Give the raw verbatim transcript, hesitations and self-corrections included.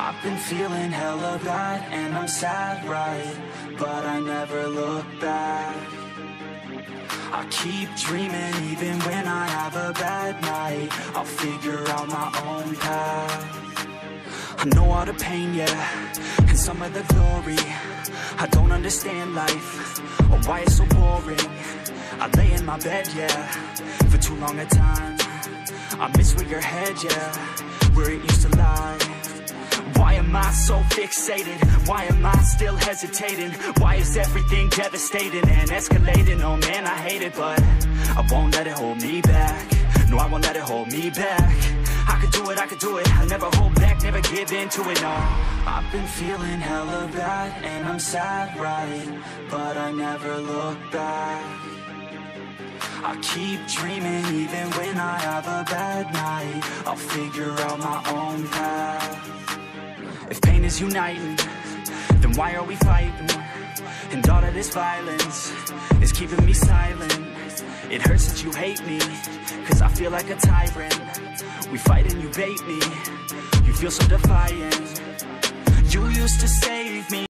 I've been feeling hella bad and I'm sad, right? But I never look back. I keep dreaming even when I have a bad night. I'll figure out my own path. I know all the pain, yeah, and some of the glory. I don't understand life, or why it's so boring. I lay in my bed, yeah, for too long a time. I miss where your head, yeah, where it used to lie. Why am I so fixated? Why am I still hesitating? Why is everything devastating and escalating? Oh man, I hate it, but I won't let it hold me back. No, I won't let it hold me back. I could do it, I could do it. I never hold back, never give in to it, no. I've been feeling hella bad and I'm sad, right? But I never look back. I keep dreaming even when I have a bad night. I'll figure out my own path. If pain is uniting, then why are we fighting? And all of this violence is keeping me silent. It hurts that you hate me, cause I feel like a tyrant. We fight and you bait me, you feel so defiant. You used to save me.